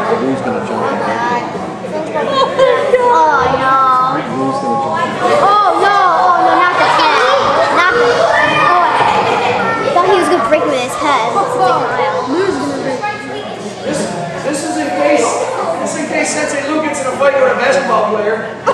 Lou's gonna jump in. Oh no. Lou's gonna jump in. Oh no, not the head. Not the oh, I thought he was gonna break with his head. Lou's gonna break. This is in case Sensei Lou gets in a fight with a basketball player.